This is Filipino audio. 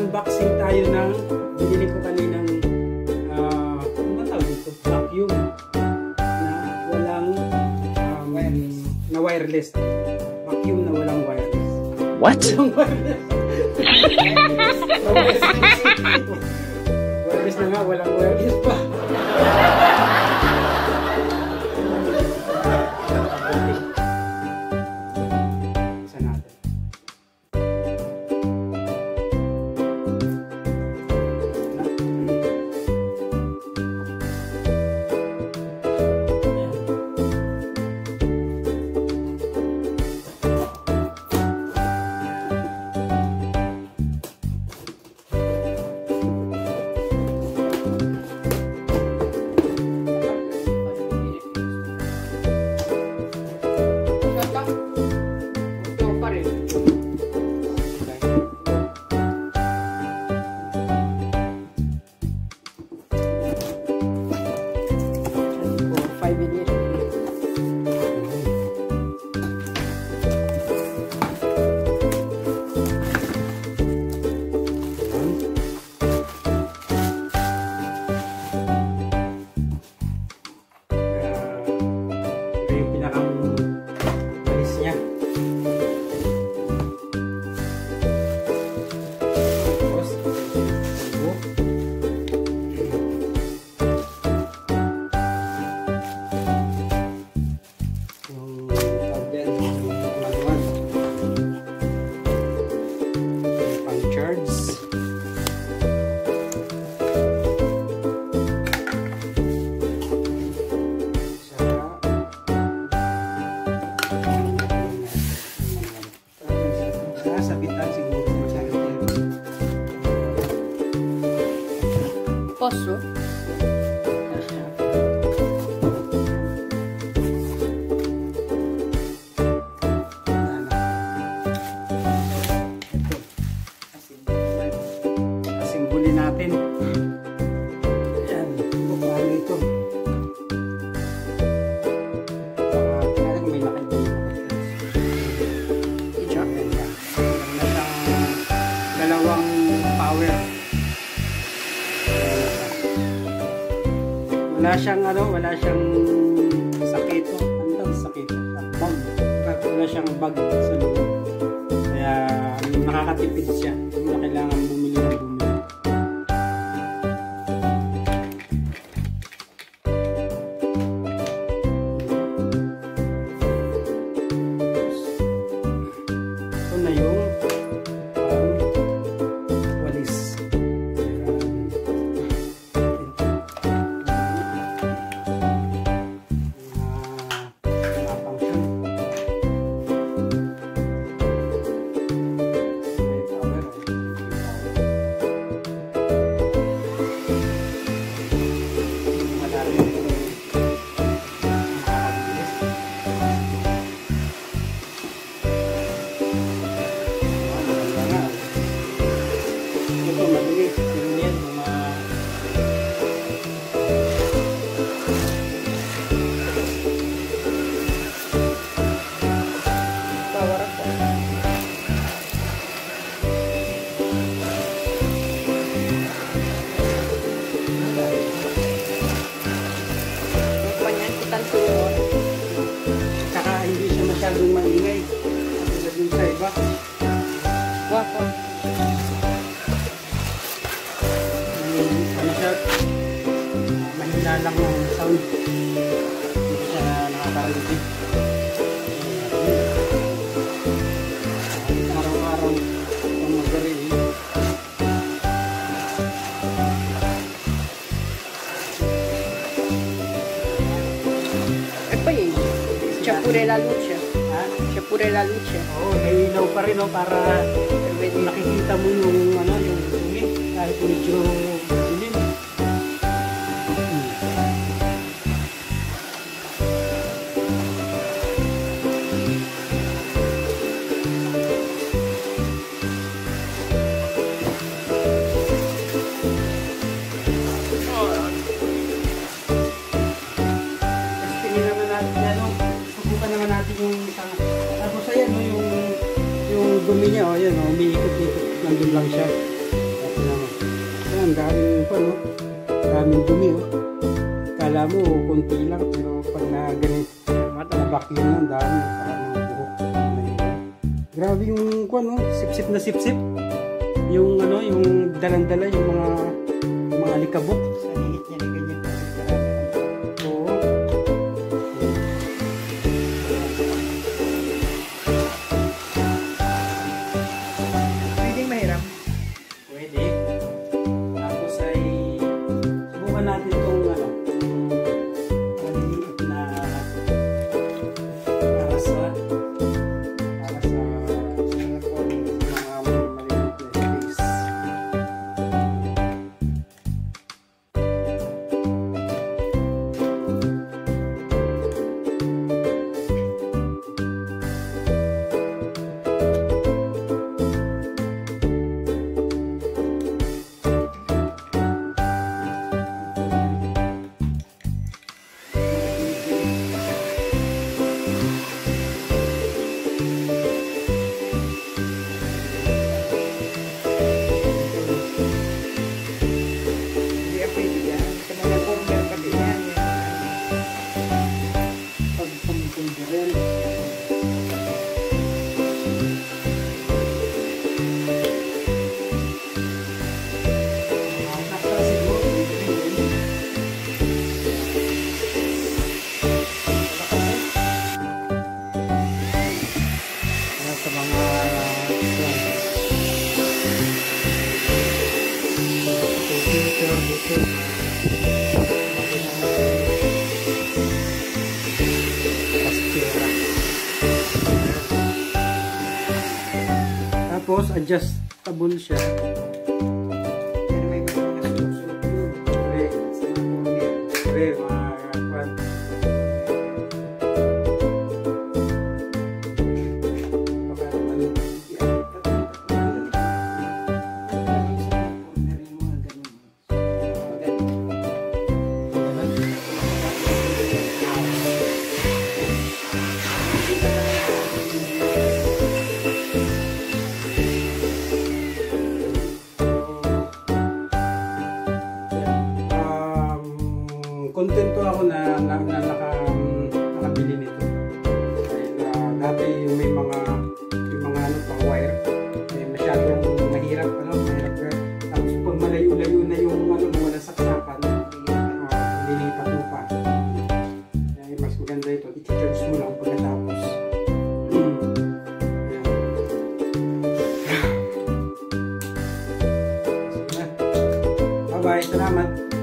mag-unboxing tayo ng binili ko kaninang ano ba tawag dito? Vacuum na walang na wireless. Vacuum na walang wireless. What? Walang wireless. Wireless na nga, walang wireless pa. Posso? Asimbulin natin. Ayan. Paano ito? Tingnan kung may lakad dito. I-drop. Dalawang power. Wala siyang sakit. Ano daw sakit? Bag. Wala siyang bag sa loob. Kaya nakakatipid siya. Hindi na kailangan bumili ng bumili. Ito na yung walis. Saka hindi siya masyadong maingay. Katulad yung sa iba. Guwapo. Ano siya? Mahina lang ang sound. Hindi siya nakakarinig. Araw-araw ang magaling. C'è pure la luce. C'è pure la luce. Oo, may ilaw pa rin, no, para nakikita mo yung ano, yung dumi, kahit medyo dilim. Tapos ayan, no, yung dumi niya, oh, yan, oh, umiikot-ikot, nandun lang siya. ang daming pa, no? Daming dumi, oh. Kala mo, konti lang, pero pag na ganit, na-vacuum na, ang dami, parang mga buhok. Grabe yung, no? Sip-sip na sip-sip. Yung, ano, yung dalang-dala, yung mga alikabok. Sa liit niya na ganyan. Oo. Pwedeng mahiram. Pwede. Tapos ay subukan natin itong ano, maliit na para sa mga maliit na space. Hindi ka pwede yan. Sa mga corner pati yan. Pag pumipindi rin. Nakita siguro, sa mga computer dito. Pastira. Tapos adjustable siya. Pero may mga nasusunod yun. Correct. Sa mga corner. Correct, mga kwan. Baka ano, kontento ako na nakabili nito. Dahil dati yung may mga ano pang wire, masyadong mahirap ka. Tapos pag malayo-layo na yung ano mo, walang saksakan, nilipat mo pa. Kaya mas maganda ito, i-charge mo lang pagkatapos. Ayan. Bye-bye, salamat.